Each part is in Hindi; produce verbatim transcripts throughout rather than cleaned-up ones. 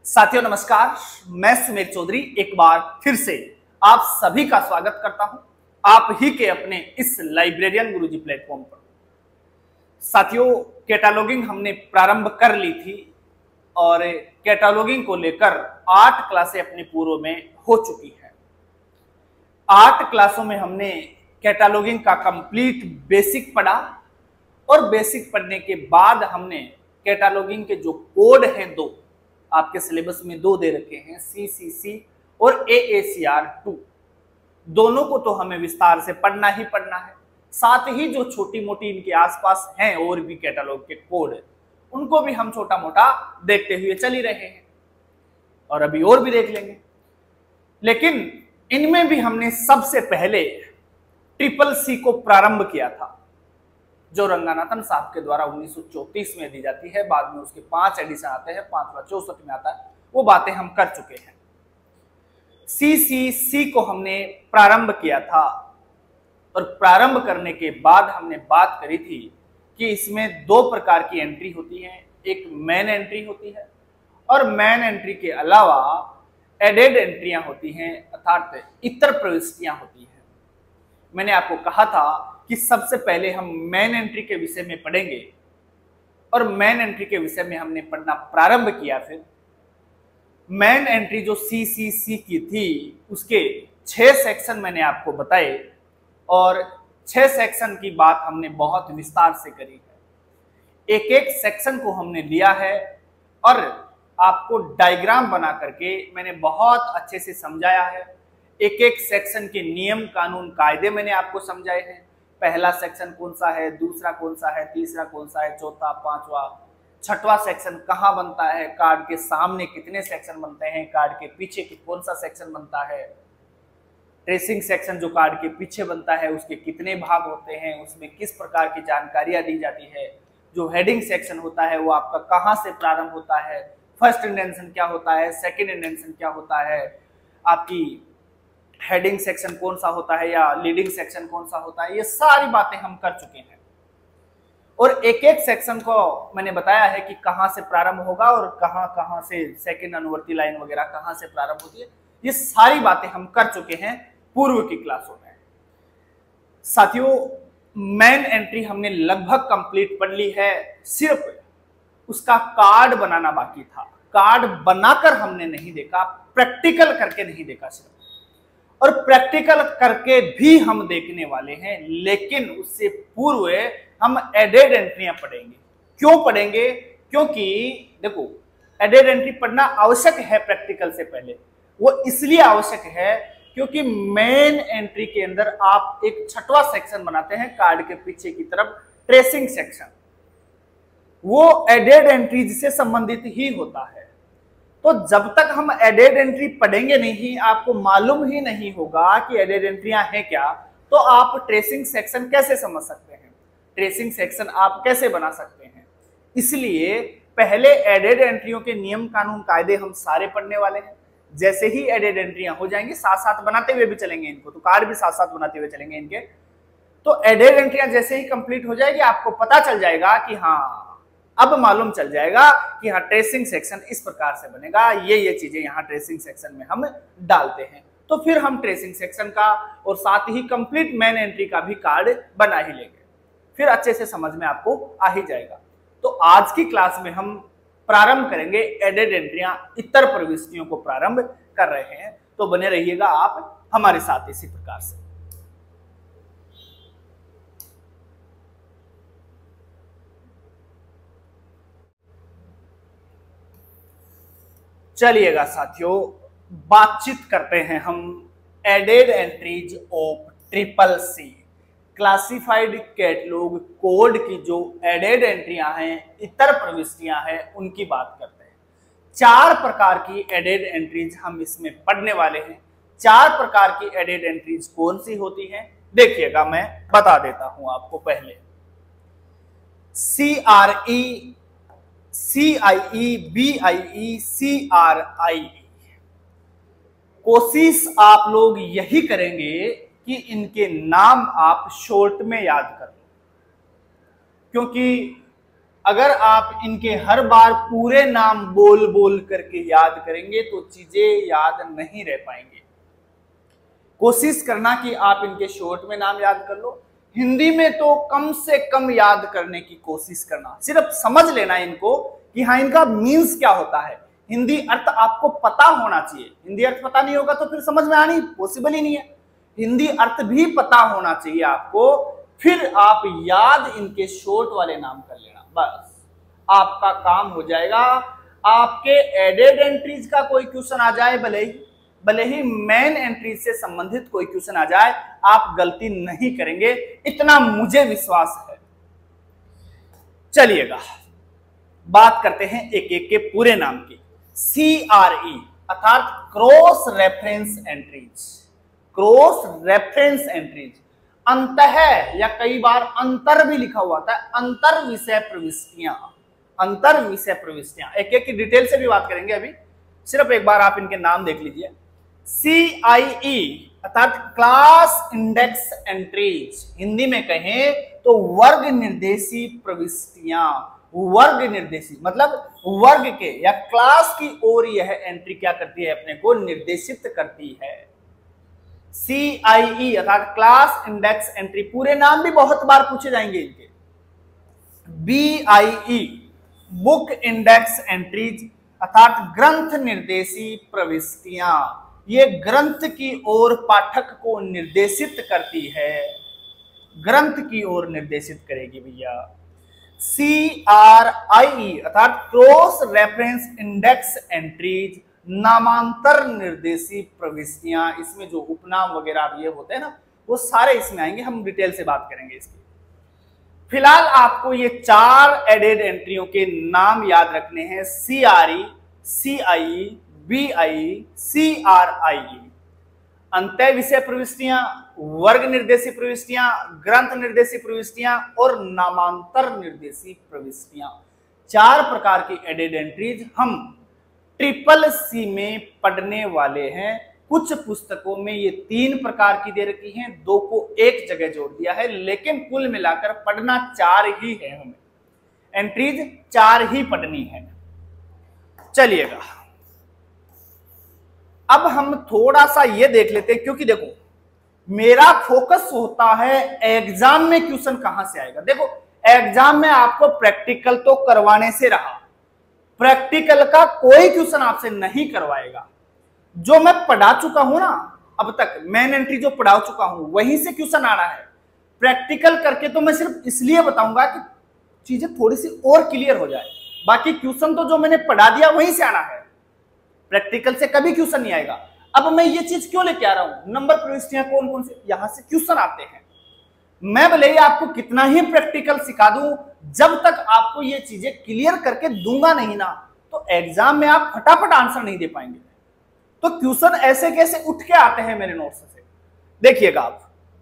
साथियों नमस्कार, मैं सुमेर चौधरी एक बार फिर से आप सभी का स्वागत करता हूं आप ही के अपने इस लाइब्रेरियन गुरुजी प्लेटफॉर्म पर। साथियों, कैटलॉगिंग हमने प्रारंभ कर ली थी और कैटलॉगिंग को लेकर आठ क्लासें अपने पूर्व में हो चुकी हैं। आठ क्लासों में हमने कैटलॉगिंग का कंप्लीट बेसिक पढ़ा और बेसिक पढ़ने के बाद हमने कैटलॉगिंग के जो कोड हैं, दो आपके सिलेबस में दो दे रखे हैं, सी सी सी और ए ए सी आर टू, दोनों को तो हमें विस्तार से पढ़ना ही पढ़ना है। साथ ही जो छोटी मोटी इनके आसपास हैं और भी कैटलॉग के कोड, उनको भी हम छोटा मोटा देखते हुए चल ही रहे हैं और अभी और भी देख लेंगे। लेकिन इनमें भी हमने सबसे पहले ट्रिपल सी को प्रारंभ किया था, जो रंगानाथन साहब के द्वारा उन्नीस सौ चौंतीस में दी जाती है। बाद में उसके पांच एडिशन आते हैं, पांचवा चौसठ में आता है। वो बातें हम कर चुके हैं। सी सी सी को हमने प्रारंभ किया था और प्रारंभ करने के बाद हमने बात करी थी कि इसमें दो प्रकार की एंट्री होती है। एक मेन एंट्री होती है और मेन एंट्री के अलावा एडेड एंट्रियां होती हैं, अर्थात इतर प्रविष्टियां होती हैं। मैंने आपको कहा था कि सबसे पहले हम मेन एंट्री के विषय में पढ़ेंगे और मेन एंट्री के विषय में हमने पढ़ना प्रारंभ किया। फिर मेन एंट्री जो सी सी सी की थी, उसके छह सेक्शन मैंने आपको बताए और छह सेक्शन की बात हमने बहुत विस्तार से करी है। एक एक सेक्शन को हमने लिया है और आपको डायग्राम बना करके मैंने बहुत अच्छे से समझाया है। एक एक सेक्शन के नियम कानून कायदे मैंने आपको समझाए हैं। पहला सेक्शन कौन सा है, दूसरा कौन सा है, तीसरा कौन सा है, चौथा, पांचवा, छठवां सेक्शन कहाँ बनता है, कार्ड के सामने कितने सेक्शन बनते हैं, कार्ड के पीछे कौन सा सेक्शन बनता है, ट्रेसिंग सेक्शन जो कार्ड के पीछे बनता है उसके कितने भाग होते हैं, उसमें किस प्रकार की जानकारियां दी जाती है। जो हेडिंग सेक्शन होता है वो आपका कहाँ से प्रारंभ होता है, फर्स्ट इंडेंशन क्या होता है, सेकेंड इंडेंशन क्या होता है, आपकी हेडिंग सेक्शन कौन सा होता है या लीडिंग सेक्शन कौन सा होता है, ये सारी बातें हम कर चुके हैं। और एक एक सेक्शन को मैंने बताया है कि कहां से प्रारंभ होगा और कहां कहां से सेकंड अनुवर्ती लाइन वगैरह कहां से प्रारंभ होती है। ये सारी बातें हम कर चुके हैं पूर्व की क्लासों में। साथियों, मेन एंट्री हमने लगभग कंप्लीट पढ़ ली है, सिर्फ उसका कार्ड बनाना बाकी था। कार्ड बनाकर हमने नहीं देखा, प्रैक्टिकल करके नहीं देखा सिर्फ, और प्रैक्टिकल करके भी हम देखने वाले हैं। लेकिन उससे पूर्व हम एडेड एंट्रियां पढ़ेंगे। क्यों पढ़ेंगे? क्योंकि देखो, एडेड एंट्री पढ़ना आवश्यक है प्रैक्टिकल से पहले। वो इसलिए आवश्यक है क्योंकि मेन एंट्री के अंदर आप एक छठवां सेक्शन बनाते हैं कार्ड के पीछे की तरफ, ट्रेसिंग सेक्शन। वो एडेड एंट्री से संबंधित ही होता है। तो जब तक हम एडेड एंट्री पढ़ेंगे नहीं, आपको मालूम ही नहीं होगा कि एडेड एंट्रियां हैं क्या, तो आप ट्रेसिंग सेक्शन कैसे समझ सकते हैं, ट्रेसिंग सेक्शन आप कैसे बना सकते हैं। इसलिए पहले एडेड एंट्रियों के नियम कानून कायदे हम सारे पढ़ने वाले हैं। जैसे ही एडेड एंट्रियां हो जाएंगी, साथ साथ बनाते हुए भी चलेंगे इनको, तो कार्ड भी साथ साथ बनाते हुए चलेंगे इनके। तो एडेड एंट्रियां जैसे ही कंप्लीट हो जाएगी, आपको पता चल जाएगा कि हाँ, अब मालूम चल जाएगा कि हाँ ट्रेसिंग सेक्शन इस प्रकार से बनेगा, ये ये चीजें यहाँ ट्रेसिंग सेक्शन में हम डालते हैं। तो फिर हम ट्रेसिंग सेक्शन का और साथ ही कंप्लीट मेन एंट्री का भी कार्ड बना ही लेंगे, फिर अच्छे से समझ में आपको आ ही जाएगा। तो आज की क्लास में हम प्रारंभ करेंगे एडेड एंट्रियां, इतर प्रविष्टियों को प्रारंभ कर रहे हैं। तो बने रहिएगा आप हमारे साथ इसी प्रकार से। चलिएगा साथियों, बातचीत करते हैं हम added entries of triple C, classified catalogue code की जो एडेड एंट्रियां हैं, इतर प्रविष्टियां हैं, उनकी बात करते हैं। चार प्रकार की एडेड एंट्रीज हम इसमें पढ़ने वाले हैं। चार प्रकार की एडेड एंट्रीज कौन सी होती हैं, देखिएगा, मैं बता देता हूं आपको। पहले C R E, C I E, B I E, C R I E. कोशिश आप लोग यही करेंगे कि इनके नाम आप शॉर्ट में याद कर लो, क्योंकि अगर आप इनके हर बार पूरे नाम बोल बोल करके याद करेंगे तो चीजें याद नहीं रह पाएंगे। कोशिश करना कि आप इनके शॉर्ट में नाम याद कर लो। हिंदी में तो कम से कम याद करने की कोशिश करना, सिर्फ समझ लेना इनको कि हाँ इनका मीन्स क्या होता है। हिंदी अर्थ आपको पता होना चाहिए। हिंदी अर्थ पता नहीं होगा तो फिर समझ में आनी पॉसिबल ही नहीं है। हिंदी अर्थ भी पता होना चाहिए आपको, फिर आप याद इनके शॉर्ट वाले नाम कर लेना, बस आपका काम हो जाएगा। आपके एडेड एंट्रीज का कोई क्वेश्चन आ जाए, भले ही भले ही मेन एंट्रीज से संबंधित कोई क्वेश्चन आ जाए, आप गलती नहीं करेंगे, इतना मुझे विश्वास है। चलिएगा बात करते हैं एक एक के पूरे नाम की। सी आर ई अर्थात cross reference entries. Cross reference entries अंतः या कई बार अंतर भी लिखा हुआ था, अंतर विषय प्रविष्टियां। अंतर विषय प्रविष्टियां एक एक की डिटेल से भी बात करेंगे, अभी सिर्फ एक बार आप इनके नाम देख लीजिए। सी आई ई अर्थात क्लास इंडेक्स एंट्रीज, हिंदी में कहें तो वर्ग निर्देशी प्रविष्टियां। वर्ग निर्देशी मतलब वर्ग के या क्लास की ओर यह एंट्री क्या करती है, अपने को निर्देशित करती है। सी आई ई अर्थात क्लास इंडेक्स एंट्री, पूरे नाम भी बहुत बार पूछे जाएंगे इनके। B I E book index entries अर्थात ग्रंथ निर्देशी प्रविष्टियां, ये ग्रंथ की ओर पाठक को निर्देशित करती है, ग्रंथ की ओर निर्देशित करेगी भैया। सी आर आई ई अर्थात क्रॉस रेफरेंस इंडेक्स एंट्रीज नामांतर निर्देशी प्रविष्टियां, इसमें जो उपनाम वगैरह ये होते हैं ना, वो सारे इसमें आएंगे, हम डिटेल से बात करेंगे इसकी। फिलहाल आपको ये चार एडेड एंट्रियों के नाम याद रखने हैं। C R E, C I E, B I, C R I E. अंतः विषय प्रविष्टियां, वर्ग निर्देशी प्रविष्टियां, ग्रंथ निर्देशी प्रविष्टियां और नामांतर निर्देशी प्रविष्टियां, चार प्रकार की एडेड एंट्रीज हम ट्रिपल सी में पढ़ने वाले हैं। कुछ पुस्तकों में ये तीन प्रकार की दे रखी हैं, दो को एक जगह जोड़ दिया है, लेकिन कुल मिलाकर पढ़ना चार ही है, हमें एंट्रीज चार ही पढ़नी है। चलिएगा अब हम थोड़ा सा ये देख लेते हैं, क्योंकि देखो मेरा फोकस होता है एग्जाम में क्वेश्चन कहां से आएगा। देखो एग्जाम में आपको प्रैक्टिकल तो करवाने से रहा, प्रैक्टिकल का कोई क्वेश्चन आपसे नहीं करवाएगा। जो मैं पढ़ा चुका हूं ना अब तक, मेन एंट्री जो पढ़ा चुका हूं वहीं से क्वेश्चन आना है। प्रैक्टिकल करके तो मैं सिर्फ इसलिए बताऊंगा कि चीजें थोड़ी सी और क्लियर हो जाए, बाकी क्वेश्चन तो जो मैंने पढ़ा दिया वहीं से आना है, प्रैक्टिकल से कभी क्वेश्चन नहीं आएगा। अब मैं ये चीज क्यों लेके आ रहा हूं, नंबर प्रविष्टियां कौन कौन से, यहां से क्वेश्चन आते हैं। मैं भले ही आपको कितना ही प्रैक्टिकल सिखा दूं, जब तक आपको ये चीजें क्लियर करके दूंगा नहीं ना, तो एग्जाम में आप फटाफट आंसर नहीं दे पाएंगे। तो क्वेश्चन ऐसे कैसे उठ के आते हैं मेरे नोट्स से, देखिएगा आप।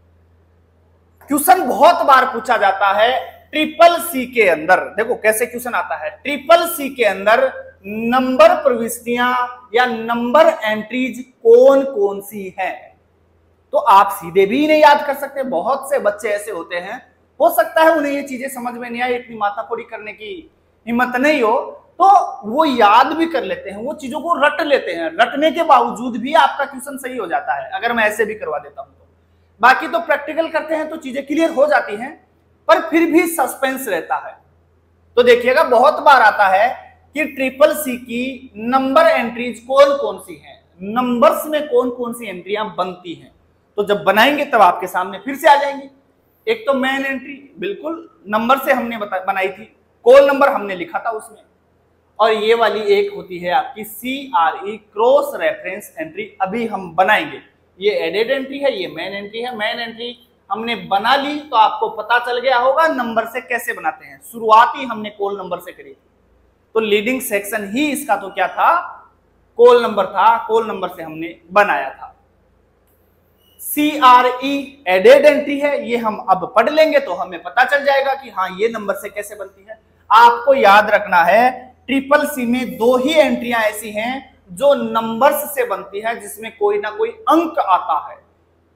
क्वेश्चन बहुत बार पूछा जाता है ट्रिपल सी के अंदर, देखो कैसे क्वेश्चन आता है। ट्रिपल सी के अंदर नंबर प्रविष्टियां या नंबर एंट्रीज कौन कौन सी हैं, तो आप सीधे भी नहीं याद कर सकते। बहुत से बच्चे ऐसे होते हैं, हो सकता है उन्हें ये चीजें समझ में नहीं आए, इतनी माथाफोड़ी करने की हिम्मत नहीं हो, तो वो याद भी कर लेते हैं, वो चीजों को रट लेते हैं। रटने के बावजूद भी आपका क्वेश्चन सही हो जाता है अगर मैं ऐसे भी करवा देता हूं तो। बाकी तो प्रैक्टिकल करते हैं तो चीजें क्लियर हो जाती हैं, पर फिर भी सस्पेंस रहता है। तो देखिएगा बहुत बार आता है कि ट्रिपल सी की नंबर एंट्रीज कौन कौन सी हैं, नंबर्स में कौन कौन सी एंट्रियां बनती हैं। तो जब बनाएंगे तब आपके सामने फिर से आ जाएंगी। एक तो मेन एंट्री बिल्कुल नंबर से हमने बनाई थी, कॉल नंबर हमने लिखा था उसमें, और ये वाली एक होती है आपकी C R E cross reference entry, अभी हम बनाएंगे। ये एडेड एंट्री है, ये मेन एंट्री है। मेन एंट्री हमने बना ली तो आपको पता चल गया होगा नंबर से कैसे बनाते हैं। शुरुआत ही हमने कॉल नंबर से करी, तो लीडिंग सेक्शन ही इसका तो क्या था, कॉल नंबर था, कॉल नंबर से हमने बनाया था। C R E added entry है, ये हम अब पढ़ लेंगे तो हमें पता चल जाएगा कि हाँ ये नंबर से कैसे बनती है। आपको याद रखना है ट्रिपल सी में दो ही एंट्रियां ऐसी हैं जो नंबर्स से बनती है, जिसमें कोई ना कोई अंक आता है,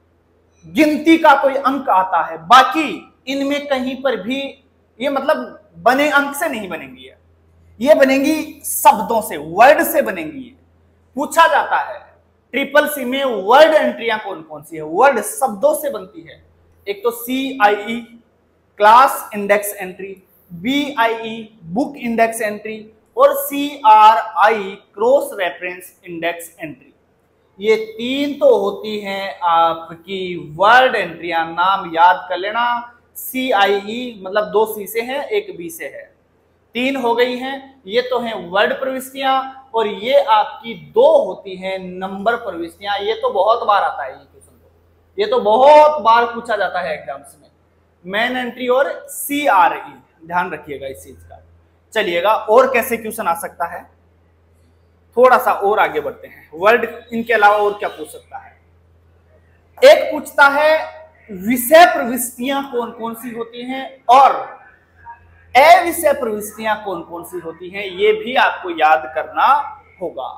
गिनती का कोई अंक आता है। बाकी इनमें कहीं पर भी ये मतलब बने अंक से नहीं बनेंगी ये ये बनेंगी शब्दों से, वर्ड से बनेंगी। ये पूछा जाता है ट्रिपल सी में वर्ड एंट्रियां कौन कौन सी है, वर्ड शब्दों से बनती है। एक तो C I E class index entry, B I E book index entry और C R I cross reference index entry. ये तीन तो होती हैं आपकी वर्ड एंट्रियां, नाम याद कर लेना। सी आई ई मतलब दो सी से है एक बी से है, तीन हो गई हैं। ये तो हैं वर्ड प्रविष्टियां और ये आपकी दो होती हैं नंबर प्रविष्टियां। ये तो बहुत बार आता है ये क्वेश्चन, तो ये तो बहुत बार पूछा जाता है एग्जाम्स में, मेन एंट्री और सी आर ई, ध्यान रखिएगा इस चीज का। चलिएगा और कैसे क्वेश्चन आ सकता है, थोड़ा सा और आगे बढ़ते हैं। वर्ड इनके अलावा और क्या पूछ सकता है, एक पूछता है विषय प्रविष्टियां कौन कौन सी होती हैं और अविषय प्रविष्टियां कौन कौन सी होती हैं, ये भी आपको याद करना होगा।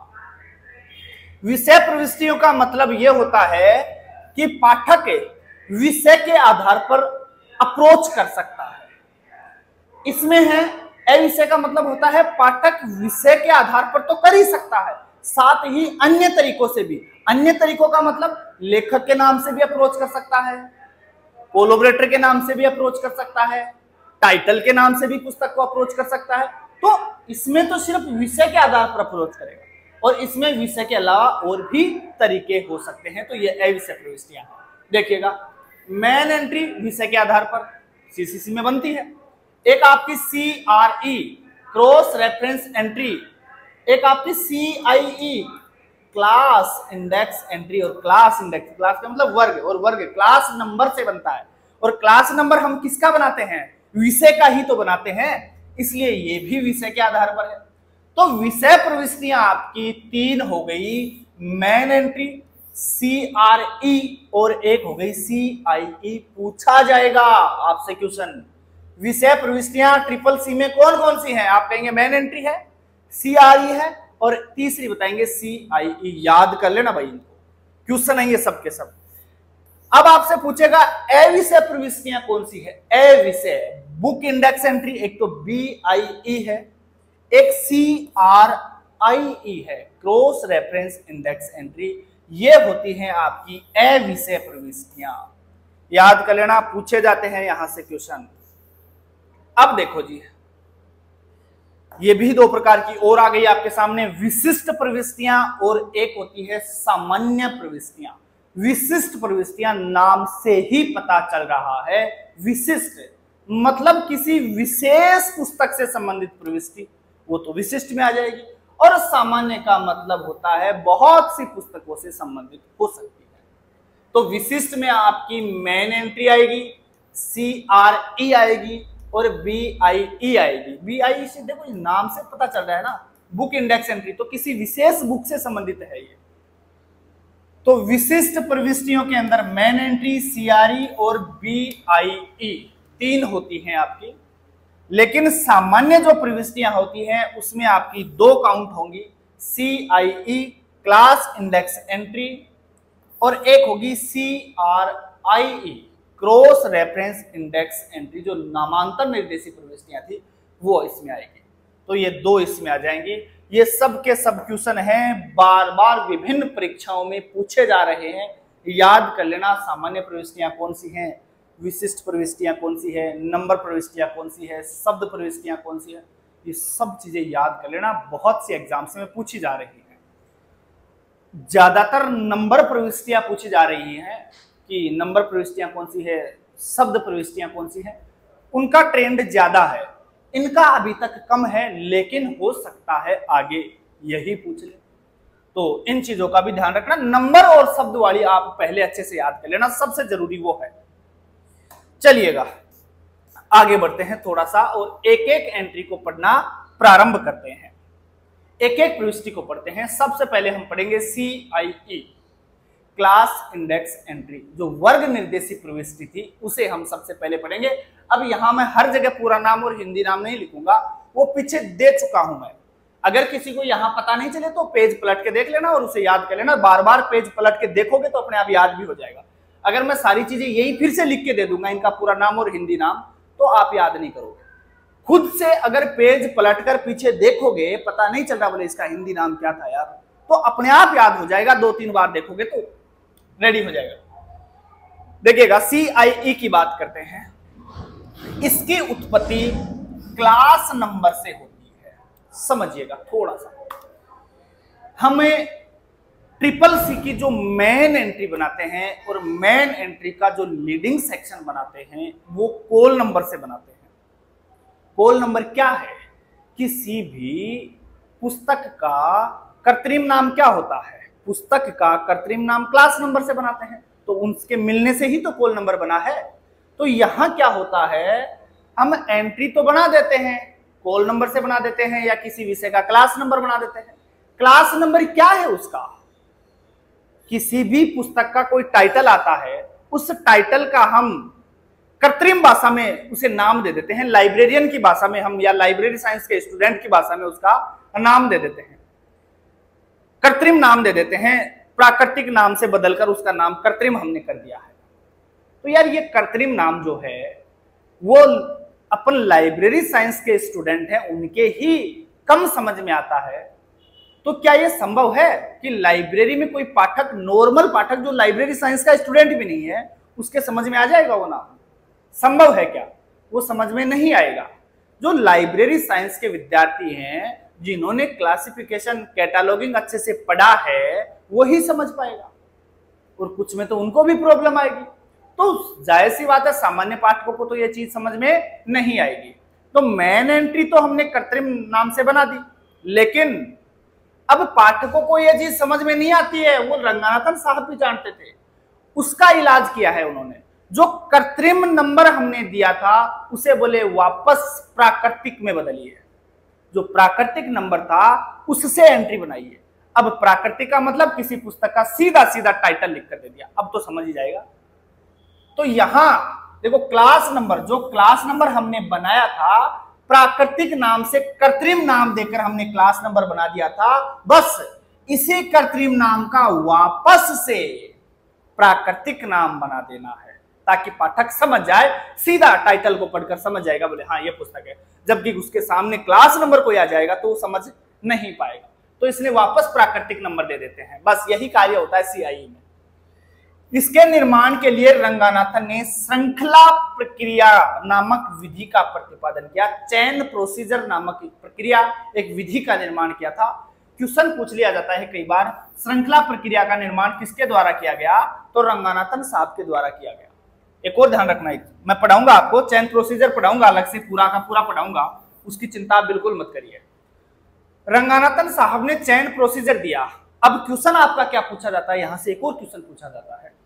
विषय प्रविष्टियों का मतलब यह होता है कि पाठक विषय के आधार पर अप्रोच कर सकता है। इसमें है अविषय का मतलब होता है पाठक विषय के आधार पर तो कर ही सकता है, साथ ही अन्य तरीकों से भी। अन्य तरीकों का मतलब लेखक के नाम से भी अप्रोच कर सकता है, कोलैबोरेटर के नाम से भी अप्रोच कर सकता है, टाइटल के नाम से भी पुस्तक को अप्रोच कर सकता है। तो इसमें तो सिर्फ विषय के आधार पर अप्रोच करेगा और इसमें विषय के अलावा और भी तरीके हो सकते हैं। तो ये अविषय प्रविष्टियां हैं। देखिएगा मेन एंट्री विषय के आधार पर सीसीसी में बनती है, एक आपकी C R E cross reference entry, एक आपकी C I E class index entry. और क्लास इंडेक्स, क्लास का मतलब वर्ग, और वर्ग क्लास नंबर से बनता है और क्लास नंबर हम किसका बनाते हैं, विषय का ही तो बनाते हैं, इसलिए ये भी विषय के आधार पर है। तो विषय प्रविष्टियां आपकी तीन हो गई, main entry, C R E और एक हो गई सी आई ई। पूछा जाएगा आपसे क्वेश्चन विषय प्रविष्टियां ट्रिपल सी में कौन कौन सी हैं, आप कहेंगे मेन एंट्री है, सी आर ई है और तीसरी बताएंगे सी आई ई। याद कर लेना भाई, इनको क्वेश्चन है ये सब के सब। अब आपसे पूछेगा अविषय प्रविष्टियां कौन सी है, अविषय बुक इंडेक्स एंट्री, एक तो बी आई ई है, एक सी आर आई ई है क्रॉस रेफरेंस इंडेक्स एंट्री। ये होती हैं आपकी अविषय प्रविष्टियां, याद कर लेना, पूछे जाते हैं यहां से क्वेश्चन। अब देखो जी, ये भी दो प्रकार की और आ गई आपके सामने, विशिष्ट प्रविष्टियां और एक होती है सामान्य प्रविष्टियां। विशिष्ट प्रविष्टियां नाम से ही पता चल रहा है, विशिष्ट मतलब किसी विशेष पुस्तक से संबंधित प्रविष्टि, वो तो विशिष्ट में आ जाएगी। और सामान्य का मतलब होता है बहुत सी पुस्तकों से संबंधित हो सकती है। तो विशिष्ट में आपकी मेन एंट्री आएगी, सी आर ई आएगी और बी आई ई आएगी। बी आई ई से देखो नाम से पता चल रहा है ना, बुक इंडेक्स एंट्री, तो किसी विशेष बुक से संबंधित है ये। तो विशिष्ट प्रविष्टियों के अंदर main entry, C R E और बी आई ई तीन होती हैं आपकी। लेकिन सामान्य जो प्रविष्टियां होती हैं उसमें आपकी दो काउंट होंगी, C I E class index entry और एक होगी C R I E cross reference index entry. जो नामांतर निर्देशित प्रविष्टियां थी वो इसमें आएगी। तो ये दो इसमें आ जाएंगी। ये सब के सब क्वेश्चन हैं, बार बार विभिन्न परीक्षाओं में पूछे जा रहे हैं, याद कर लेना। सामान्य प्रविष्टियां कौन सी हैं, विशिष्ट प्रविष्टियां कौन सी है, नंबर प्रविष्टियां कौन सी है, शब्द प्रविष्टियां कौन सी है, ये सब चीजें याद कर लेना। बहुत सी एग्जाम्स में पूछी जा रही है। ज्यादातर नंबर प्रविष्टियां पूछी जा रही हैं कि नंबर प्रविष्टियां कौन सी है, शब्द प्रविष्टियां कौन सी है, उनका ट्रेंड ज्यादा है, इनका अभी तक कम है, लेकिन हो सकता है आगे यही पूछ ले। तो इन चीजों का भी ध्यान रखना। नंबर और शब्द वाली आप पहले अच्छे से याद कर लेना, सबसे जरूरी वो है। चलिएगा आगे बढ़ते हैं थोड़ा सा और एक एक एंट्री को पढ़ना प्रारंभ करते हैं, एक एक प्रविष्टि को पढ़ते हैं। सबसे पहले हम पढ़ेंगे C I E class index entry, जो वर्ग निर्देशित प्रविष्टि थी उसे हम सबसे पहले पढ़ेंगे। अब यहां मैं हर जगह पूरा नाम और हिंदी नाम नहीं लिखूंगा, वो पीछे दे चुका हूं मैं। अगर किसी को यहां पता नहीं चले तो पेज पलट के देख लेना और उसे याद कर लेना। बार बार पेज पलट के देखोगे तो अपने आप याद भी हो जाएगा। अगर मैं सारी चीजें यही फिर से लिख के दे दूंगा, इनका पूरा नाम और हिंदी नाम, तो आप याद नहीं करोगे, खुद से अगर पेज पलटकर पीछे देखोगे, पता नहीं चल रहा बोले इसका हिंदी नाम क्या था यार, तो अपने आप याद हो जाएगा, दो तीन बार देखोगे तो रेडी हो जाएगा। देखिएगा सी आई ई की बात करते हैं। इसकी उत्पत्ति क्लास नंबर से होती है, समझिएगा थोड़ा सा। हमें ट्रिपल सी की जो मेन एंट्री बनाते हैं और मेन एंट्री का जो लीडिंग सेक्शन बनाते हैं वो कोल नंबर से बनाते हैं। कोल नंबर क्या है? किसी भी पुस्तक का कृत्रिम नाम क्या होता है? पुस्तक का कृत्रिम नाम क्लास नंबर से बनाते हैं, तो उनके मिलने से ही तो कोल नंबर बना है। तो यहां क्या होता है, हम एंट्री तो बना देते हैं, कोल नंबर से बना देते हैं या किसी विषय का क्लास नंबर बना देते हैं। क्लास नंबर क्या है उसका? किसी भी पुस्तक का कोई टाइटल आता है, उस टाइटल का हम कृत्रिम भाषा में उसे नाम दे देते हैं, लाइब्रेरियन की भाषा में हम या लाइब्रेरी साइंस के स्टूडेंट की भाषा में उसका नाम दे देते हैं, कृत्रिम नाम दे देते हैं, प्राकृतिक नाम से बदलकर उसका नाम कृत्रिम हमने कर दिया है। तो यार ये कृत्रिम नाम जो है वो अपन लाइब्रेरी साइंस के स्टूडेंट हैं उनके ही कम समझ में आता है। तो क्या यह संभव है कि लाइब्रेरी में कोई पाठक, नॉर्मल पाठक जो लाइब्रेरी साइंस का स्टूडेंट भी नहीं है, उसके समझ में आ जाएगा वो नाम? संभव है क्या? वो समझ में नहीं आएगा। जो लाइब्रेरी साइंस के विद्यार्थी हैं, जिन्होंने क्लासिफिकेशन, कैटालॉगिंग अच्छे से पढ़ा है, वही समझ पाएगा, और कुछ में तो उनको भी प्रॉब्लम आएगी। तो जाहिर सी बात है सामान्य पाठकों को तो यह चीज समझ में नहीं आएगी। तो मेन एंट्री तो हमने कृत्रिम नाम से बना दी, लेकिन अब पाठकों को यह चीज समझ में नहीं आती है। वो रंगनाथन साहब भी जानते थे, उसका इलाज किया है उन्होंने। जो कृत्रिम नंबर हमने दिया था उसे बोले वापस प्राकृतिक में बदलिए, जो प्राकृतिक नंबर था उससे एंट्री बनाइए। अब प्राकृतिक का मतलब किसी पुस्तक का सीधा सीधा टाइटल लिख कर दे दिया, अब तो समझ ही जाएगा। तो यहां देखो क्लास नंबर, जो क्लास नंबर हमने बनाया था प्राकृतिक नाम से कृत्रिम नाम देकर हमने क्लास नंबर बना दिया था, बस इसी कृत्रिम नाम का वापस से प्राकृतिक नाम बना देना है, ताकि पाठक समझ जाए, सीधा टाइटल को पढ़कर समझ जाएगा, बोले हाँ ये पुस्तक है। जबकि उसके सामने क्लास नंबर कोई आ जाएगा तो वो समझ नहीं पाएगा। तो इसलिए वापस प्राकृतिक नंबर दे देते हैं, बस यही कार्य होता है सी आई ई में। इसके निर्माण के लिए रंगनाथन ने श्रृंखला प्रक्रिया नामक विधि का प्रतिपादन किया। चैन प्रोसीजर नामक प्रक्रिया, एक विधि का निर्माण किया था। क्वेश्चन पूछ लिया जाता है कई बार, श्रृंखला प्रक्रिया का निर्माण किसके द्वारा किया गया? तो रंगनाथन साहब के द्वारा किया गया। एक और ध्यान रखना, है मैं पढ़ाऊंगा आपको, चैन प्रोसीजर पढ़ाऊंगा अलग से, पूरा का पूरा पढ़ाऊंगा, उसकी चिंता बिल्कुल मत करिए। रंगनाथन साहब ने चैन प्रोसीजर दिया। अब क्वेश्चन आपका क्या पूछा जाता है, यहां से एक और क्वेश्चन पूछा जाता है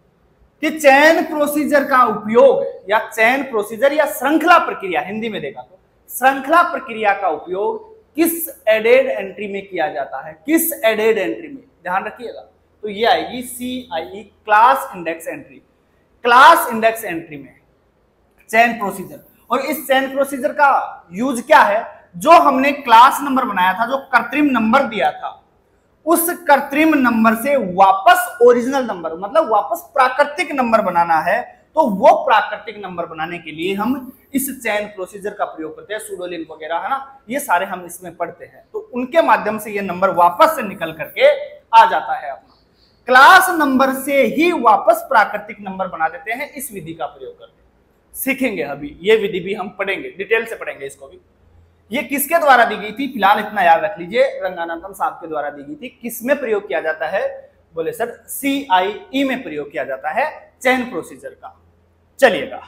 कि चैन प्रोसीजर का उपयोग या चैन प्रोसीजर या श्रृंखला प्रक्रिया, हिंदी में देखा तो श्रृंखला प्रक्रिया का उपयोग किस एडेड एंट्री में किया जाता है? किस एडेड एंट्री में, ध्यान रखिएगा। तो ये आएगी C I E class index entry. Class index entry में चैन प्रोसीजर, और इस चैन प्रोसीजर का यूज क्या है? जो हमने क्लास नंबर बनाया था, जो कृत्रिम नंबर दिया था, उस कृत्रिम नंबर से वापस ओरिजिनल नंबर, मतलब वापस प्राकृतिक नंबर बनाना है। तो वो प्राकृतिक नंबर बनाने के लिए हम इस चैन प्रोसीजर का प्रयोग करते हैं, सूडोलिंक वगैरह है ना, ये सारे हम इसमें पढ़ते हैं। तो उनके माध्यम से ये नंबर वापस से निकल करके आ जाता है। अपना क्लास नंबर से ही वापस प्राकृतिक नंबर बना देते हैं, इस विधि का प्रयोग करके सीखेंगे। अभी ये विधि भी हम पढ़ेंगे, डिटेल से पढ़ेंगे इसको भी। ये किसके द्वारा दी गई थी? फिलहाल इतना याद रख लीजिए, रंगनाथन साहब के द्वारा दी गई थी। किसमें प्रयोग किया जाता है? बोले सर सी आई ई में प्रयोग किया जाता है चैन प्रोसीजर का। चलिएगा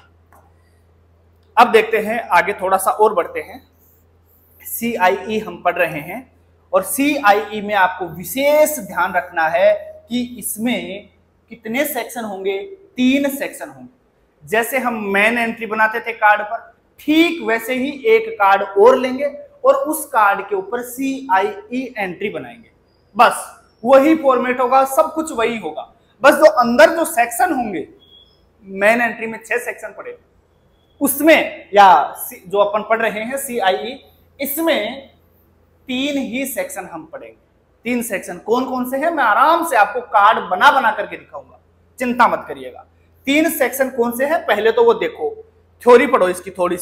अब देखते हैं आगे, थोड़ा सा और बढ़ते हैं। सी आई ई हम पढ़ रहे हैं, और सी आई ई में आपको विशेष ध्यान रखना है कि इसमें कितने सेक्शन होंगे? तीन सेक्शन होंगे। जैसे हम मेन एंट्री बनाते थे कार्ड पर, ठीक वैसे ही एक कार्ड और लेंगे और उस कार्ड के ऊपर सी आई ई एंट्री बनाएंगे। बस वही फॉर्मेट होगा, सब कुछ वही होगा। बस जो अंदर जो सेक्शन होंगे, मेन एंट्री में छह सेक्शन पड़े, उसमें या जो अपन पढ़ रहे हैं सी आई ई, इसमें तीन ही सेक्शन हम पढ़ेंगे। तीन सेक्शन कौन कौन से हैं मैं आराम से आपको कार्ड बना बना करके दिखाऊंगा, चिंता मत करिएगा। तीन सेक्शन कौन से हैं पहले तो वो देखो, थ्योरी पढ़ो इसकी थोड़ी सी। तो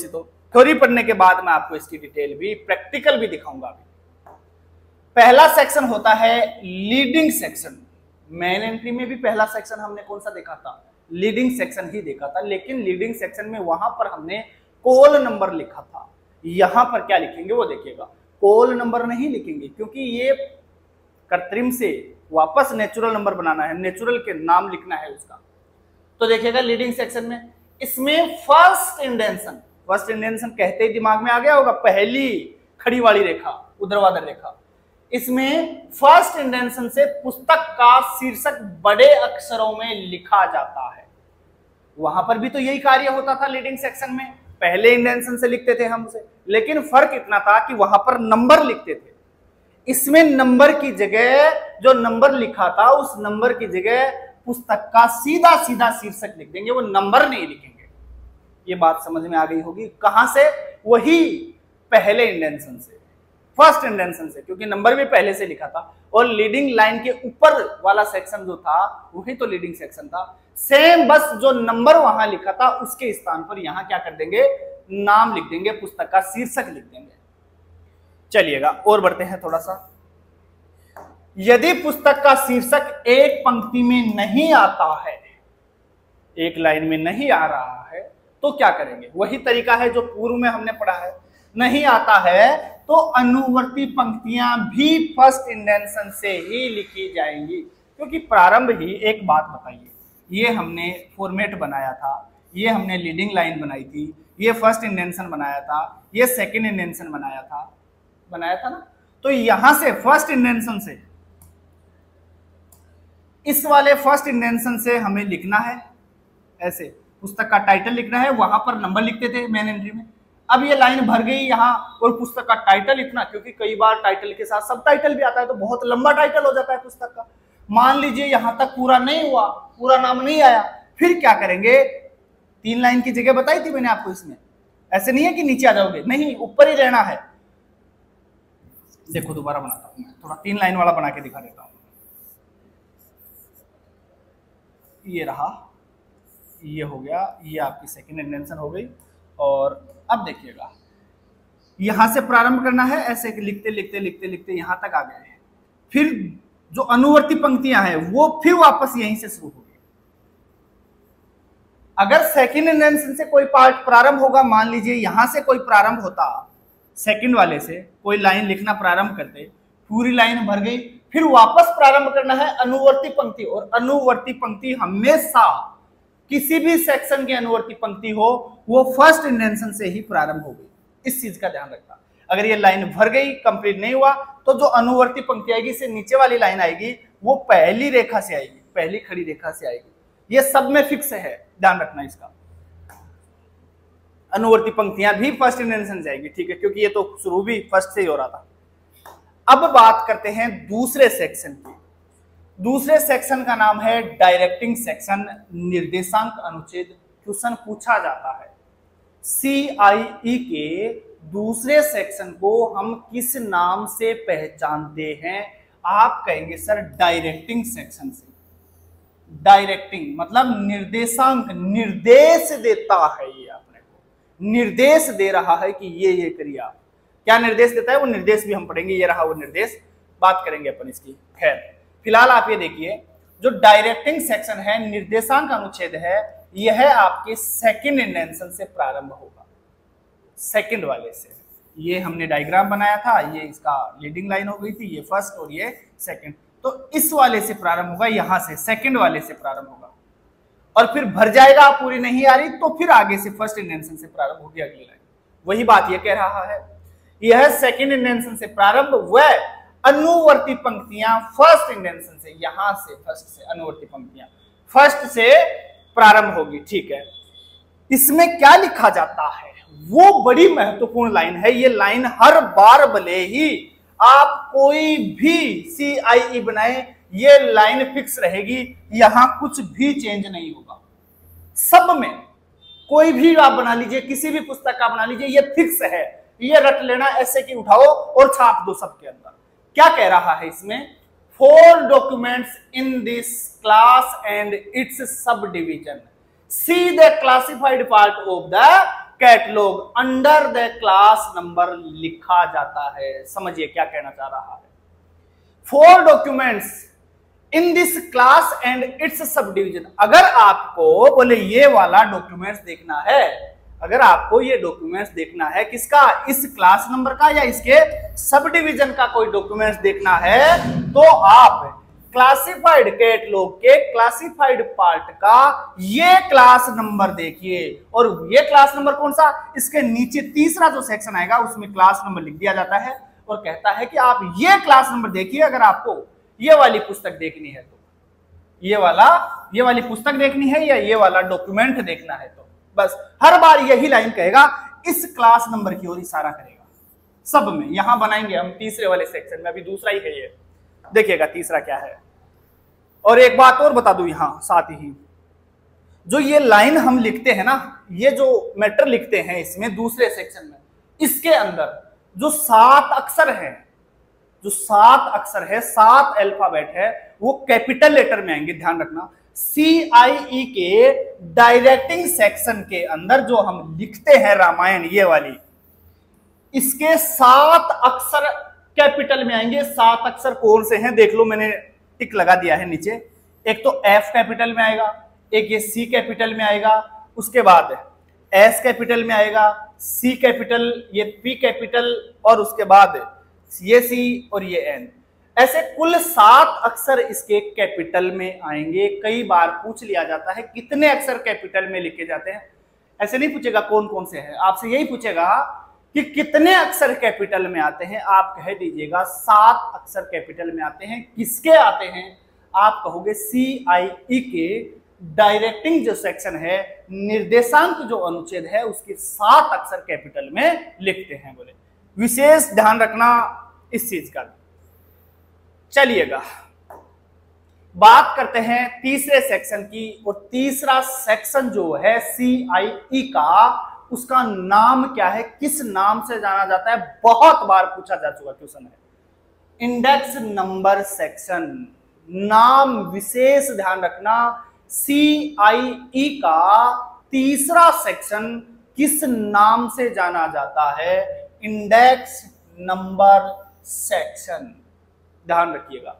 थ्योरी पढ़ने के बाद मैं आपको इसकी डिटेल भी, प्रैक्टिकल भी दिखाऊंगा। अभी पहला सेक्शन होता है लीडिंग सेक्शन। मेन एंट्री में भी पहला सेक्शन हमने कौन सा देखा था? लीडिंग सेक्शन ही देखा था, लेकिन लीडिंग सेक्शन में वहां पर हमने कोल नंबर लिखा था। यहां पर क्या लिखेंगे वो देखिएगा, कोल नंबर नहीं लिखेंगे, क्योंकि ये कृत्रिम से वापस नेचुरल नंबर बनाना है, नेचुरल के नाम लिखना है उसका। तो देखिएगा लीडिंग सेक्शन में, इसमें फर्स्ट इंडेंशन, फर्स्ट इंडेंशन कहते ही दिमाग में आ गया होगा, पहली खड़ी वाली रेखा, ऊर्ध्वाधर रेखा। इसमें फर्स्ट इंडेंशन से पुस्तक का शीर्षक बड़े अक्षरों में लिखा जाता है। वहां पर भी तो यही कार्य होता था लीडिंग सेक्शन में, पहले इंडेंशन से लिखते थे हम उसे, लेकिन फर्क इतना था कि वहां पर नंबर लिखते थे। इसमें नंबर की जगह जो नंबर लिखा था, उस नंबर की जगह पुस्तक का सीधा सीधा शीर्षक लिख देंगे, वो नंबर नहीं लिखेंगे। ये बात समझ में आ गई होगी। कहां से? वही पहले इंडेंशन से, फर्स्ट इंडेंशन से, क्योंकि नंबर भी पहले से लिखा था। और लीडिंग लाइन के ऊपर वाला सेक्शन जो था वही तो लीडिंग सेक्शन था। सेम, बस जो नंबर वहां लिखा था उसके स्थान पर यहां क्या कर देंगे, नाम लिख देंगे, पुस्तक का शीर्षक लिख देंगे। चलिएगा और बढ़ते हैं थोड़ा सा। यदि पुस्तक का शीर्षक एक पंक्ति में नहीं आता है, एक लाइन में नहीं आ रहा है, तो क्या करेंगे? वही तरीका है जो पूर्व में हमने पढ़ा है। नहीं आता है तो अनुवर्ती पंक्तियां भी फर्स्ट इंडेंशन से ही लिखी जाएंगी, क्योंकि प्रारंभ ही, एक बात बताइए, ये हमने फॉर्मेट बनाया था, ये हमने लीडिंग लाइन बनाई थी, ये फर्स्ट इंडेंशन बनाया था, ये सेकंड इंडेंशन बनाया था, बनाया था ना। तो यहां से फर्स्ट इंडेंशन से, इस वाले फर्स्ट इंडेंशन से हमें लिखना है, ऐसे पुस्तक का टाइटल लिखना है, वहां पर नंबर लिखते थे मेन एंट्री में। अब ये लाइन भर गई यहाँ, और पुस्तक का टाइटल इतना, क्योंकि कई बार टाइटल के साथ सब टाइटल भी आता है, तो बहुत लंबा टाइटल हो जाता है पुस्तक का। मान लीजिए यहां तक पूरा नहीं हुआ, पूरा नाम नहीं आया, फिर क्या करेंगे? तीन लाइन की जगह बताई थी मैंने आपको इसमें, ऐसे नहीं है कि नीचे आ जाओगे, नहीं, ऊपर ही रहना है। देखो दोबारा बनाता हूं मैं, थोड़ा तीन लाइन वाला बना के दिखा देता हूं। ये रहा, ये हो गया, ये आपकी सेकंड इंडेंशन हो गई। और अब देखिएगा, यहां से प्रारंभ करना है, ऐसे लिखते लिखते लिखते लिखते यहां तक आ गए हैं। फिर जो अनुवर्ती पंक्तियां हैं वो फिर वापस यहीं से शुरू होगी। अगर सेकंड इंडेंशन से कोई पार्ट प्रारंभ होगा, मान लीजिए यहां से कोई प्रारंभ होता, सेकंड वाले से कोई लाइन लिखना प्रारंभ करते, पूरी लाइन भर गई, फिर वापस प्रारंभ करना है अनुवर्ती पंक्ति। और अनुवर्ती पंक्ति हमेशा, किसी भी सेक्शन की अनुवर्ती पंक्ति हो, वो फर्स्ट इंडेंशन से ही प्रारंभ हो गई। इस चीज का ध्यान रखना। अगर ये लाइन भर गई, कंप्लीट नहीं हुआ, तो जो अनुवर्ती पंक्ति आएगी, इससे नीचे वाली लाइन आएगी, वो पहली रेखा से आएगी, पहली खड़ी रेखा से आएगी। ये सब में फिक्स है, ध्यान रखना इसका। अनुवर्ती पंक्तियां भी फर्स्ट इंडेंशन से आएगी, ठीक है, क्योंकि ये तो शुरू भी फर्स्ट से ही हो रहा था। अब बात करते हैं दूसरे सेक्शन की। दूसरे सेक्शन का नाम है डायरेक्टिंग सेक्शन, निर्देशांक अनुच्छेद। क्वेश्चन पूछा जाता है सी आई ई के दूसरे सेक्शन को हम किस नाम से पहचानते हैं? आप कहेंगे सर डायरेक्टिंग सेक्शन से। डायरेक्टिंग मतलब निर्देशांक, निर्देश देता है, ये अपने को निर्देश दे रहा है कि ये ये करिए आप। क्या निर्देश देता है? वो निर्देश भी हम पढ़ेंगे, ये रहा वो निर्देश, बात करेंगे अपन इसकी। खैर फिलहाल आप ये देखिए, जो डायरेक्टिंग सेक्शन है, निर्देशांक अनुच्छेद है, यह आपके सेकंड इंडेंशन से प्रारंभ होगा, सेकंड वाले से। ये हमने डायग्राम बनाया था, ये इसका लीडिंग लाइन हो गई थी, ये फर्स्ट और ये सेकंड, तो इस वाले से प्रारंभ होगा, यहां से सेकंड वाले से प्रारंभ होगा, और फिर भर जाएगा, पूरी नहीं आ रही तो फिर आगे से फर्स्ट इंडेंशन से प्रारंभ होगी अगली लाइन। वही बात ये कह रहा है, यह सेकंड इंडेंशन से प्रारंभ, वह अनुवर्ती पंक्तियां फर्स्ट इंडेंशन से, यहां से फर्स्ट से अनुवर्ती पंक्तियां फर्स्ट से प्रारंभ होगी, ठीक है। इसमें क्या लिखा जाता है वो बड़ी महत्वपूर्ण लाइन है। ये लाइन हर बार, भले ही आप कोई भी सी आई ई बनाए, ये लाइन फिक्स रहेगी, यहां कुछ भी चेंज नहीं होगा। सब में कोई भी आप बना लीजिए, किसी भी पुस्तक का बना लीजिए, ये फिक्स है, ये रट लेना, ऐसे की उठाओ और छाप दो सबके अंदर। क्या कह रहा है इसमें? For documents in this class and its sub division, see the classified part of the catalogue under the class number लिखा जाता है। समझिए क्या कहना चाह रहा है। For documents in this class and its sub division. अगर आपको बोले ये वाला डॉक्यूमेंट्स देखना है, अगर आपको ये डॉक्यूमेंट्स देखना है किसका, इस क्लास नंबर का या इसके सब डिवीजन का कोई डॉक्यूमेंट्स देखना है, तो आप क्लासिफाइड कैटलॉग के क्लासिफाइड पार्ट का ये क्लास नंबर देखिए। और ये क्लास नंबर कौन सा, इसके नीचे तीसरा जो सेक्शन आएगा उसमें क्लास नंबर लिख दिया जाता है और कहता है कि आप ये क्लास नंबर देखिए। अगर आपको ये वाली पुस्तक देखनी है तो ये वाला ये वाली पुस्तक देखनी है या ये वाला डॉक्यूमेंट देखना है, तो बस हर बार यही लाइन कहेगा, इस क्लास नंबर की ओर इशारा करेगा सब में। यहां बनाएंगे हम तीसरे वाले सेक्शन में, अभी दूसरा ही है ये, देखिएगा तीसरा क्या है। और एक बात और बता दूं यहां साथ ही, जो ये लाइन हम लिखते हैं ना, ये जो मैटर लिखते हैं इसमें दूसरे सेक्शन में, इसके अंदर जो सात अक्षर हैं, जो सात अक्षर है, सात अल्फाबेट है, वो कैपिटल लेटर में आएंगे। ध्यान रखना, सी आई ई के डायरेक्टिंग सेक्शन के अंदर जो हम लिखते हैं रामायण ये वाली, इसके सात अक्षर कैपिटल में आएंगे। सात अक्षर कौन से हैं देख लो, मैंने टिक लगा दिया है नीचे। एक तो एफ कैपिटल में आएगा, एक ये सी कैपिटल में आएगा, उसके बाद एस कैपिटल में आएगा, सी कैपिटल, ये पी कैपिटल, और उसके बाद ये सी और ये एन। ऐसे कुल सात अक्षर इसके कैपिटल में आएंगे। कई बार पूछ लिया जाता है कितने अक्षर कैपिटल में लिखे जाते हैं, ऐसे नहीं पूछेगा कौन कौन से हैं, आपसे यही पूछेगा कि कितने अक्षर कैपिटल में आते हैं। आप कह दीजिएगा सात अक्षर कैपिटल में आते हैं। किसके आते हैं, आप कहोगे सी आई ई के डायरेक्टिंग जो सेक्शन है, निर्देशांक जो अनुच्छेद है, उसके सात अक्षर कैपिटल में लिखते हैं। बोले विशेष ध्यान रखना इस चीज का। चलिएगा बात करते हैं तीसरे सेक्शन की, और तीसरा सेक्शन जो है सी आई ई का, उसका नाम क्या है, किस नाम से जाना जाता है, बहुत बार पूछा जा चुका क्वेश्चन है। Index number section. नाम विशेष ध्यान रखना, सी आई ई का तीसरा सेक्शन किस नाम से जाना जाता है, इंडेक्स नंबर सेक्शन। ध्यान रखिएगा,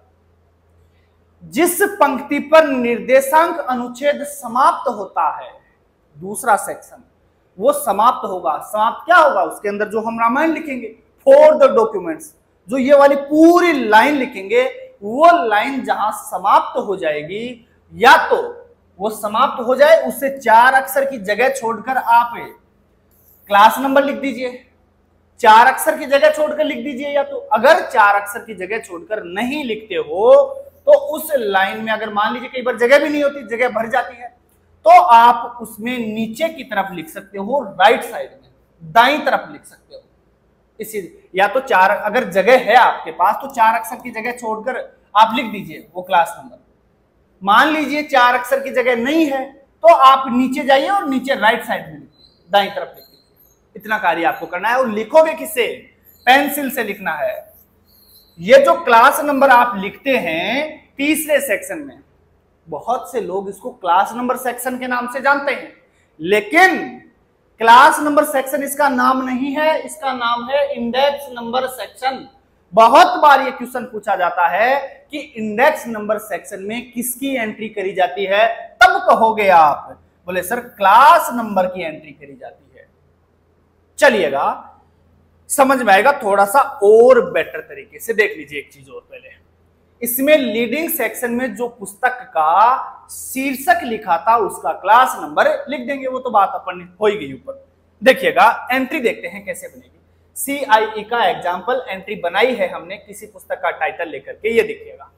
जिस पंक्ति पर निर्देशांक अनुच्छेद समाप्त होता है, दूसरा सेक्शन वो समाप्त होगा। समाप्त क्या होगा, उसके अंदर जो हम रामायण लिखेंगे, फॉर द डॉक्यूमेंट्स, जो ये वाली पूरी लाइन लिखेंगे, वो लाइन जहां समाप्त हो जाएगी, या तो वो समाप्त हो जाए, उससे चार अक्षर की जगह छोड़कर आप क्लास नंबर लिख दीजिए, चार अक्षर की जगह छोड़कर लिख दीजिए, या तो अगर चार अक्षर की जगह छोड़कर नहीं लिखते हो तो उस लाइन में अगर मान लीजिए कई बार जगह भी नहीं होती, जगह भर जाती है, तो आप उसमें नीचे की तरफ लिख सकते हो, राइट साइड में दाईं तरफ लिख सकते हो। इसी या तो चार अगर जगह है आपके पास तो चार अक्षर की जगह छोड़कर आप लिख दीजिए वो क्लास नंबर। मान लीजिए चार अक्षर की जगह नहीं है तो आप नीचे जाइए और नीचे राइट साइड में लिखिए, दाईं तरफ लिख दीजिए। इतना कार्य आपको करना है। और लिखोगे किससे, पेंसिल से लिखना है। ये जो क्लास नंबर आप लिखते हैं तीसरे सेक्शन में, बहुत से लोग इसको क्लास नंबर सेक्शन के नाम से जानते हैं, लेकिन क्लास नंबर सेक्शन इसका नाम नहीं है, इसका नाम है इंडेक्स नंबर सेक्शन। बहुत बार ये क्वेश्चन पूछा जाता है कि इंडेक्स नंबर सेक्शन में किसकी एंट्री करी जाती है, तब कहोगे आप, बोले सर क्लास नंबर की एंट्री करी जाती है। चलिएगा समझ में आएगा, थोड़ा सा और बेटर तरीके से देख लीजिए एक चीज और। पहले इसमें लीडिंग सेक्शन में जो पुस्तक का शीर्षक लिखा था उसका क्लास नंबर लिख देंगे, वो तो बात अपन हो ही गई ऊपर। देखिएगा एंट्री देखते हैं कैसे बनेगी। सी आई ई का एग्जाम्पल एंट्री बनाई है हमने किसी पुस्तक का टाइटल लेकर के। ये देखिएगा,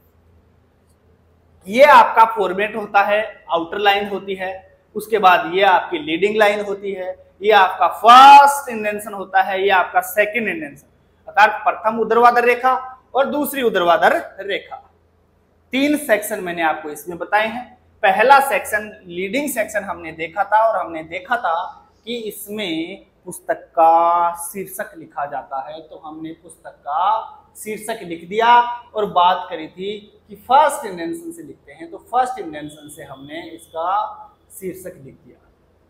ये आपका फॉर्मेट होता है, आउटर लाइन होती है, उसके बाद ये आपकी लीडिंग लाइन होती है, ये आपका फर्स्ट इंडेंशन होता है, ये आपका सेकंड इंडेंशन, अर्थात प्रथम ऊर्ध्वाधर रेखा और दूसरी ऊर्ध्वाधर रेखा। तीन सेक्शन मैंने आपको इसमें बताए हैं। पहला सेक्शन लीडिंग सेक्शन हमने देखा था, और हमने देखा था कि इसमें पुस्तक का शीर्षक लिखा जाता है, तो हमने पुस्तक का शीर्षक लिख दिया और बात करी थी कि फर्स्ट इंडेंशन से लिखते हैं, तो फर्स्ट इंडेंशन से हमने इसका शीर्षक लिख दिया।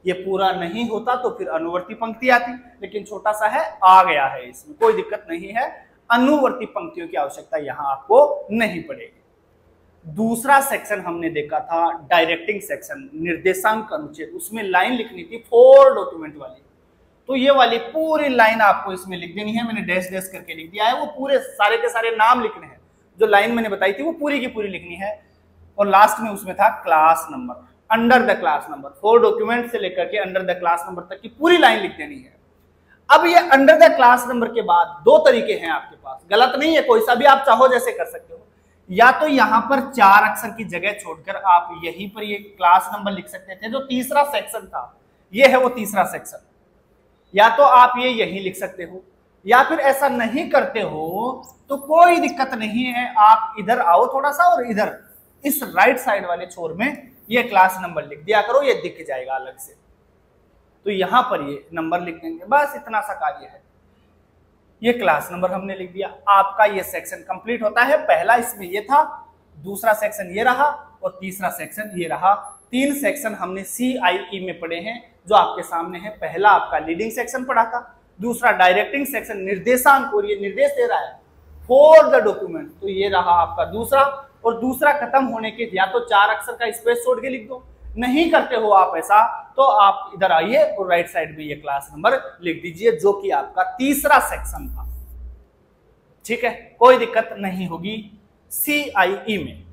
ये पूरा नहीं होता तो फिर अनुवर्ती पंक्ति आती, लेकिन छोटा सा है, आ गया है, इसमें कोई दिक्कत नहीं है। अनुवर्ती पंक्तियों की आवश्यकता यहां आपको नहीं पड़ेगी। दूसरा सेक्शन हमने देखा था डायरेक्टिंग सेक्शन, निर्देशांक अनुच्छेद, उसमें लाइन लिखनी थी फोर डॉक्यूमेंट वाली। तो ये वाली पूरी लाइन आपको इसमें लिख देनी है, मैंने डैश डैश करके लिख दिया है, वो पूरे सारे के सारे नाम लिखने हैं, जो लाइन मैंने बताई थी वो पूरी की पूरी लिखनी है। और लास्ट में उसमें था class number, under the class number, for document से लेकर के अंडर द क्लास नंबर तक की पूरी लाइन लिख देनी है। अब ये अंडर द क्लास नंबर के बाद दो तरीके हैं आपके पास, गलत नहीं है, कोई सा भी आप चाहो जैसे कर सकते हो। या तो यहां पर चार अक्षर की जगह छोड़कर आप यहीं पर ये क्लास नंबर लिख सकते थे, जो तीसरा सेक्शन था, ये है वो तीसरा सेक्शन, या तो आप ये यहीं लिख सकते हो, या फिर ऐसा नहीं करते हो तो कोई दिक्कत नहीं है, आप इधर आओ थोड़ा सा और इधर इस राइट साइड वाले छोर में ये क्लास नंबर लिख दिया करो, ये दिख जाएगा अलग से। तो यहां पर ये नंबर लिख देंगे, बस इतना सा कार्य है। ये क्लास नंबर हमने लिख दिया, आपका ये सेक्शन कंप्लीट होता है। पहला इसमें ये था, दूसरा सेक्शन ये रहा और तीसरा सेक्शन ये रहा। तीन सेक्शन हमने सी आई ई में पढ़े हैं जो आपके सामने है। पहला आपका लीडिंग सेक्शन पढ़ा था, दूसरा डायरेक्टिंग सेक्शन निर्देशांक, और ये निर्देश दे रहा है फॉर द डॉक्यूमेंट, तो ये रहा आपका दूसरा। और दूसरा खत्म होने के या तो चार अक्षर का स्पेस छोड़ के लिख दो, नहीं करते हो आप ऐसा तो आप इधर आइए और राइट साइड में ये क्लास नंबर लिख दीजिए, जो कि आपका तीसरा सेक्शन था। ठीक है, कोई दिक्कत नहीं होगी सी आई ई में।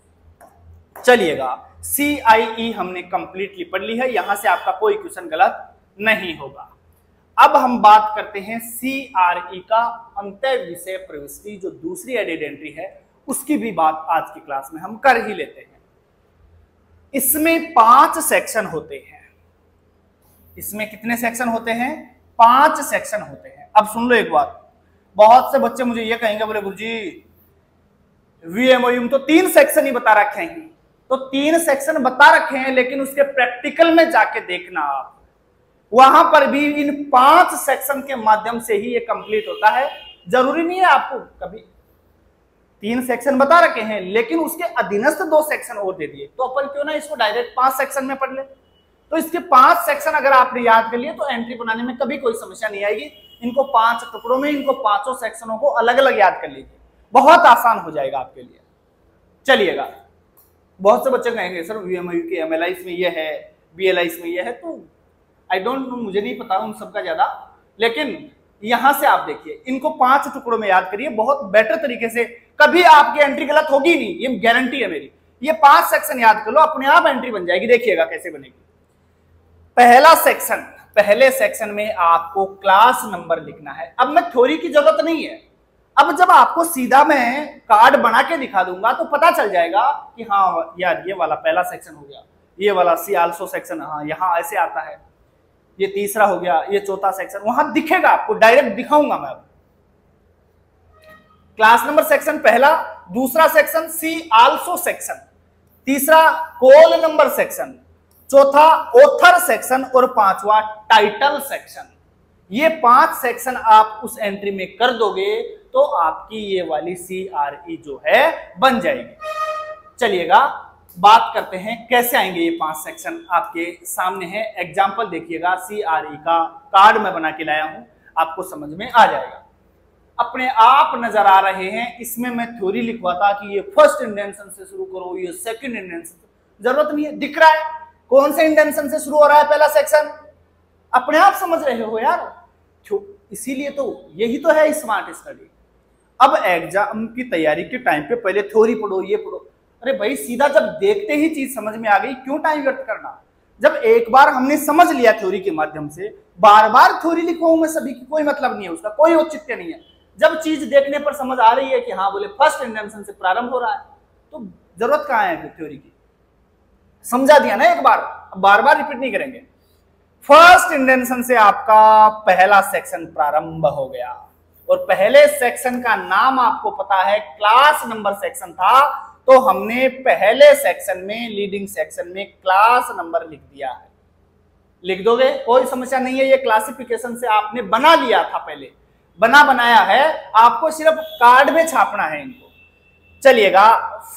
चलिएगा, सी आई ई हमने कंप्लीटली पढ़ ली है, यहां से आपका कोई क्वेश्चन गलत नहीं होगा। अब हम बात करते हैं सी आर ई का अंतर विषय प्रविष्टि, जो दूसरी एडेड एंट्री है, उसकी भी बात आज की क्लास में हम कर ही लेते हैं। इसमें पांच सेक्शन होते हैं। इसमें कितने सेक्शन होते हैं? पांच सेक्शन होते हैं। अब सुन लो एक बात, बहुत से बच्चे मुझे ये कहेंगे, बोले गुरुजी वीएमओयू में तो तीन सेक्शन ही बता रखे हैं। तो तीन सेक्शन बता रखे हैं, लेकिन उसके प्रैक्टिकल में जाके देखना आप, वहां पर भी इन पांच सेक्शन के माध्यम से ही ये कंप्लीट होता है। जरूरी नहीं है आपको, कभी तीन सेक्शन बता रखे हैं लेकिन उसके अधीनस्थ दो सेक्शन और दे दिए, तो अपन क्यों ना इसको डायरेक्ट पांच सेक्शन में पढ़ ले। तो इसके पांच सेक्शन अगर आपने याद कर लिए तो एंट्री बनाने में कभी कोई समस्या नहीं आएगी। इनको पांच टुकड़ों में, इनको पांचों सेक्शनों को अलग अलग याद कर लीजिए, बहुत आसान हो जाएगा आपके लिए। चलिएगा, बहुत से बच्चे कहेंगे सर वीएमओयू के एमएलआई में ये है, बीएलआई में ये है, तो आई डोंट नो, मुझे नहीं पता उन सबका ज्यादा, लेकिन यहां से आप देखिए, इनको पांच टुकड़ों में याद करिए बहुत बेटर तरीके से, कभी आपकी एंट्री गलत होगी नहीं, ये गारंटी है मेरी। ये पांच सेक्शन याद कर लो, अपने आप एंट्री बन जाएगी। देखिएगा कैसे बनेगी। पहला सेक्शन, पहले सेक्शन में आपको क्लास नंबर लिखना है। अब मैं थ्योरी की जरूरत नहीं है, अब जब आपको सीधा मैं कार्ड बना के दिखा दूंगा तो पता चल जाएगा कि हाँ यार ये वाला पहला सेक्शन हो गया, ये वाला सी आल्सो सेक्शन, हाँ यहाँ ऐसे आता है, ये तीसरा हो गया, ये चौथा सेक्शन, वहां दिखेगा आपको, डायरेक्ट दिखाऊंगा मैं। क्लास नंबर सेक्शन पहला, दूसरा सेक्शन सी आल्सो सेक्शन, तीसरा कोल नंबर सेक्शन, चौथा ऑथर सेक्शन और पांचवा टाइटल सेक्शन। ये पांच सेक्शन आप उस एंट्री में कर दोगे तो आपकी ये वाली सी आर ई जो है बन जाएगी। चलिएगा, बात करते हैं कैसे आएंगे ये पांच सेक्शन। आपके सामने है एग्जाम्पल, देखिएगा। सी आर ई का कार्ड मैं बना के लाया हूं, आपको समझ में आ जाएगा, अपने आप नजर आ रहे हैं। इसमें मैं थ्योरी लिखवाता कि ये फर्स्ट इंडेंशन से शुरू करो, ये सेकंड इंडेंशन, जरूरत नहीं है, दिख रहा है कौन से इंडेंशन से शुरू हो रहा है पहला सेक्शन, अपने आप समझ रहे हो यार। इसीलिए तो यही तो है स्मार्ट स्टडी। अब एग्जाम की तैयारी के टाइम पे पहले थ्योरी पढ़ो, ये पढ़ो, अरे भाई सीधा जब देखते ही चीज समझ में आ गई, क्यों टाइम व्यर्थ करना। जब एक बार हमने समझ लिया थ्योरी के माध्यम से, बार बार थ्योरी लिखवाऊं मैं सभी की, कोई मतलब नहीं है उसका, कोई औचित्य नहीं है। जब चीज देखने पर समझ आ रही है कि हाँ बोले फर्स्ट इंडेंशन से प्रारंभ हो रहा है, तो जरूरत कहाँ है थ्योरी की। समझा दिया ना एक बार, अब बार बार रिपीट नहीं करेंगे। फर्स्ट इंडेंशन से आपका पहला सेक्शन प्रारंभ हो गया, और पहले सेक्शन का नाम आपको पता है क्लास नंबर सेक्शन था, तो हमने पहले सेक्शन में, लीडिंग सेक्शन में क्लास नंबर लिख दिया है। लिख दोगे, कोई समस्या नहीं है। ये क्लासिफिकेशन से आपने बना लिया था, पहले बना बनाया है, आपको सिर्फ कार्ड में छापना है इनको। चलिएगा,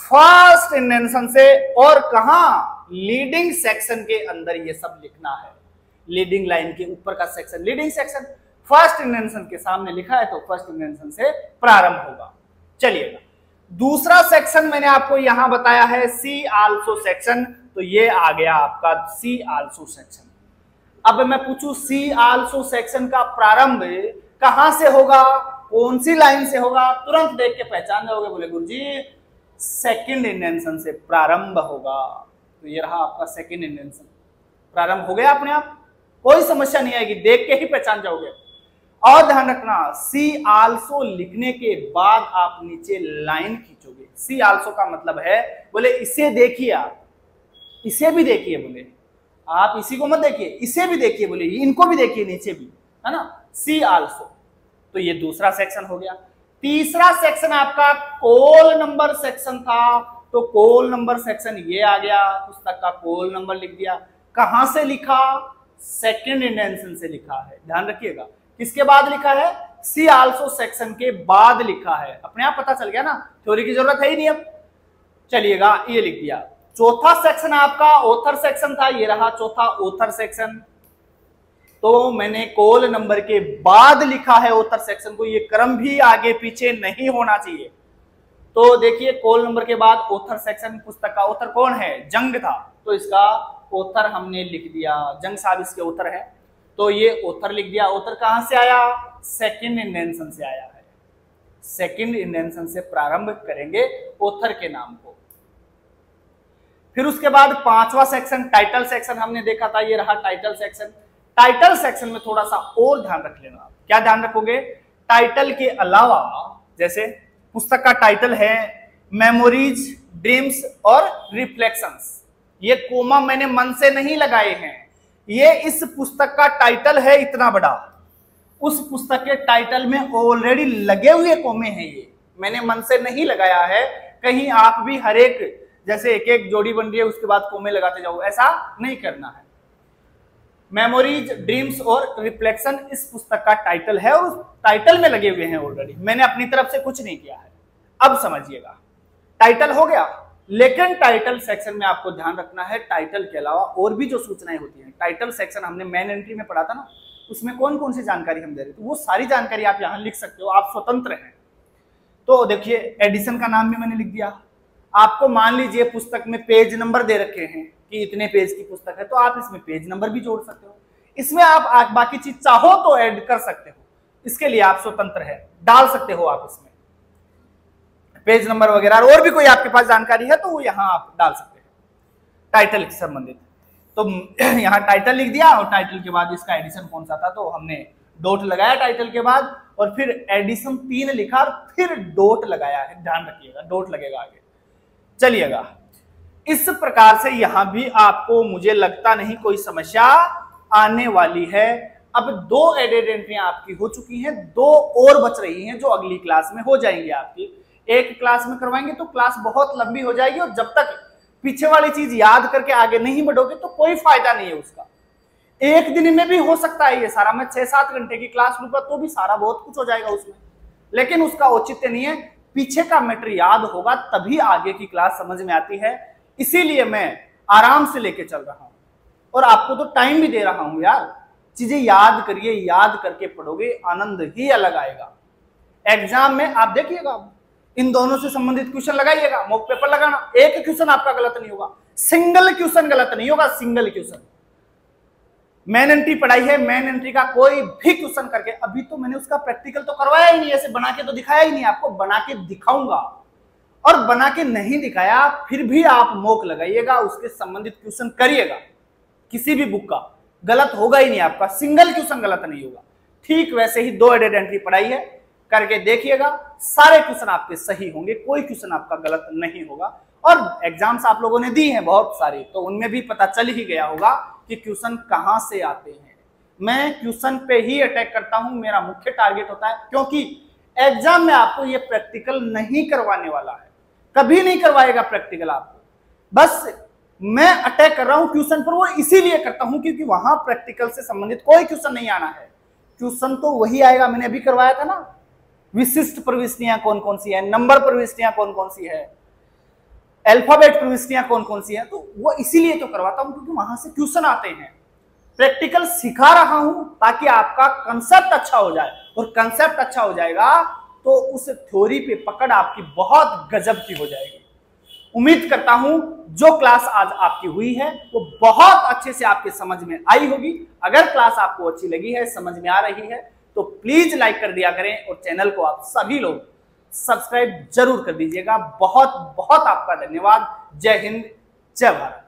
फर्स्ट इंडेंशन से और कहां, लीडिंग सेक्शन के अंदर ये सब लिखना है। लीडिंग लाइन के ऊपर का section leading section. First indentation के सामने लिखा है तो फर्स्ट इंडेंशन से प्रारंभ होगा। चलिएगा, दूसरा सेक्शन मैंने आपको यहां बताया है सी आल्सो सेक्शन, तो ये आ गया आपका सी आल्सो सेक्शन। अब मैं पूछूं सी आल्सो सेक्शन का प्रारंभ कहां से होगा, कौन सी लाइन से होगा, तुरंत देख के पहचान जाओगे, बोले गुरुजी सेकंड इंडेंशन से प्रारंभ होगा। तो ये रहा आपका सेकंड इंडेंशन, प्रारंभ हो गया अपने आप, कोई समस्या नहीं आएगी, देख के ही पहचान जाओगे। और ध्यान रखना, सी आल्सो लिखने के बाद आप नीचे लाइन खींचोगे। सी आल्सो का मतलब है बोले इसे देखिए, आप इसे भी देखिए, बोले आप इसी को मत देखिए, इसे भी देखिए, बोले इनको भी देखिए, नीचे भी, है ना, सी आल्सो। तो ये दूसरा सेक्शन हो गया। तीसरा सेक्शन आपका कोल नंबर सेक्शन था, तो कोल नंबर सेक्शन ये आ गया, पुस्तक का कोल नंबर लिख दिया। कहां से लिखा, सेकंड इंडेंशन से लिखा है, ध्यान रखिएगा। किसके बाद लिखा है, सी आल्सो सेक्शन के बाद लिखा है, अपने आप पता चल गया ना, थ्योरी की जरूरत है ही नहीं अब। चलिएगा, ये लिख दिया। चौथा सेक्शन आपका ऑथर सेक्शन था, ये रहा चौथा ऑथर सेक्शन। तो मैंने कोल नंबर के बाद लिखा है ऑथर सेक्शन को, ये क्रम भी आगे पीछे नहीं होना चाहिए। तो देखिए कोल नंबर के बाद ऑथर सेक्शन, पुस्तक का ऑथर कौन है, जंग था, तो इसका ऑथर हमने लिख दिया, जंग साहब इसके ऑथर है, तो ये ऑथर लिख दिया। ऑथर कहां से आया, सेकंड इंडेंशन से आया है, सेकंड इंडेंशन से प्रारंभ करेंगे ऑथर के नाम को। फिर उसके बाद पांचवा सेक्शन टाइटल सेक्शन हमने देखा था, ये रहा टाइटल सेक्शन। टाइटल सेक्शन में थोड़ा सा और ध्यान रख लेना। क्या ध्यान रखोगे, टाइटल के अलावा जैसे पुस्तक का टाइटल है मेमोरीज, ड्रीम्स और रिफ्लेक्शंस, ये कोमा मैंने मन से नहीं लगाए हैं, ये इस पुस्तक का टाइटल है इतना बड़ा, उस पुस्तक के टाइटल में ऑलरेडी लगे हुए कोमे हैं, ये मैंने मन से नहीं लगाया है। कहीं आप भी हर एक जैसे एक एक जोड़ी बन रही है उसके बाद कोमे लगाते जाओ, ऐसा नहीं करना है। मेमोरीज, ड्रीम्स और रिफ्लेक्शन इस पुस्तक का टाइटल है और उस टाइटल में लगे हुए हैं ऑलरेडी, मैंने अपनी तरफ से कुछ नहीं किया है। अब समझिएगा, टाइटल हो गया, लेकिन टाइटल सेक्शन में आपको ध्यान रखना है टाइटल के अलावा और भी जो सूचनाएं होती हैं। टाइटल सेक्शन हमने मेन एंट्री में पढ़ा था ना, उसमें कौन कौन सी जानकारी हम दे रहे थे, वो सारी जानकारी आप यहाँ लिख सकते हो, आप स्वतंत्र हैं। तो देखिए एडिशन का नाम भी मैंने लिख दिया। आपको मान लीजिए पुस्तक में पेज नंबर दे रखे हैं कि इतने पेज की पुस्तक है, तो आप इसमें पेज नंबर भी जोड़ सकते हो, इसमें आप बाकी चीज चाहो तो ऐड कर सकते हो, इसके लिए आप स्वतंत्र है, डाल सकते हो आप इसमें पेज नंबर वगैरह, और भी कोई आपके पास जानकारी है तो वो यहाँ आप डाल सकते हैं टाइटल से संबंधित। तो यहाँ टाइटल लिख दिया और टाइटल के बाद इसका एडिशन कौन सा था, तो हमने डॉट लगाया टाइटल के बाद और फिर एडिशन तीन लिखा और फिर डॉट लगाया है, ध्यान रखिएगा डॉट लगेगा आगे। चलिएगा, इस प्रकार से यहां भी आपको मुझे लगता नहीं कोई समस्या आने वाली है। अब दो एडेड एंट्रियां आपकी हो चुकी हैं, दो और बच रही हैं जो अगली क्लास में हो जाएंगी आपकी। एक क्लास में करवाएंगे तो क्लास बहुत लंबी हो जाएगी और जब तक पीछे वाली चीज याद करके आगे नहीं बढ़ोगे तो कोई फायदा नहीं है उसका। एक दिन में भी हो सकता है ये सारा, मैं छह सात घंटे की क्लास लूंगा तो भी सारा बहुत कुछ हो जाएगा उसमें, लेकिन उसका औचित्य नहीं है। पीछे का मैटर याद होगा तभी आगे की क्लास समझ में आती है, इसीलिए मैं आराम से लेके चल रहा हूं और आपको तो टाइम भी दे रहा हूं यार। चीजें याद करिए, याद करके पढ़ोगे आनंद ही अलग आएगा। एग्जाम में आप देखिएगा इन दोनों से संबंधित क्वेश्चन लगाइएगा, मॉक पेपर लगाना, एक क्वेश्चन आपका गलत नहीं होगा, सिंगल क्वेश्चन गलत नहीं होगा, सिंगल क्वेश्चन। मेन एंट्री पढ़ाई है, मेन एंट्री का कोई भी क्वेश्चन करके, अभी तो मैंने उसका प्रैक्टिकल तो करवाया ही नहीं, ऐसे बना के तो दिखाया ही नहीं, आपको बना के दिखाऊंगा। और बना के नहीं दिखाया फिर भी आप मॉक लगाइएगा, उसके संबंधित क्वेश्चन करिएगा, किसी भी बुक का गलत होगा ही नहीं आपका, सिंगल क्वेश्चन गलत नहीं होगा। ठीक वैसे ही दो एडेड एंट्री पढ़ाई है, करके देखिएगा, सारे क्वेश्चन आपके सही होंगे, कोई क्वेश्चन आपका गलत नहीं होगा। और एग्जाम्स आप लोगों ने दी हैं बहुत सारी, तो उनमें भी पता चल ही गया होगा कि क्वेश्चन कहां से आते हैं। मैं क्वेश्चन पे ही अटैक करता हूं, मेरा मुख्य टारगेट होता है, क्योंकि एग्जाम में आपको ये प्रैक्टिकल नहीं करवाने वाला है, कभी नहीं करवाएगा प्रैक्टिकल आपको। बस मैं अटैक कर रहा हूं क्वेश्चन पर, वो इसीलिए करता हूं क्योंकि वहां प्रैक्टिकल से संबंधित कोई क्वेश्चन नहीं आना है। क्वेश्चन तो वही आएगा, मैंने अभी करवाया था ना, विशिष्ट प्रविष्टियां कौन कौन सी है, नंबर प्रविष्टियां कौन कौन सी है, अल्फाबेट प्रविष्टियां कौन कौन सी है, तो वो इसीलिए तो करवाता हूं क्योंकि वहां से क्वेश्चन आते हैं। प्रैक्टिकल सिखा रहा हूं ताकि आपका कंसेप्ट अच्छा हो जाए, और कंसेप्ट अच्छा हो जाएगा तो उस थ्योरी पे पकड़ आपकी बहुत गजब की हो जाएगी। उम्मीद करता हूं जो क्लास आज आपकी हुई है वो बहुत अच्छे से आपके समझ में आई होगी। अगर क्लास आपको अच्छी लगी है, समझ में आ रही है, तो प्लीज लाइक कर दिया करें, और चैनल को आप सभी लोग सब्सक्राइब जरूर कर दीजिएगा। बहुत बहुत आपका धन्यवाद। जय हिंद, जय भारत।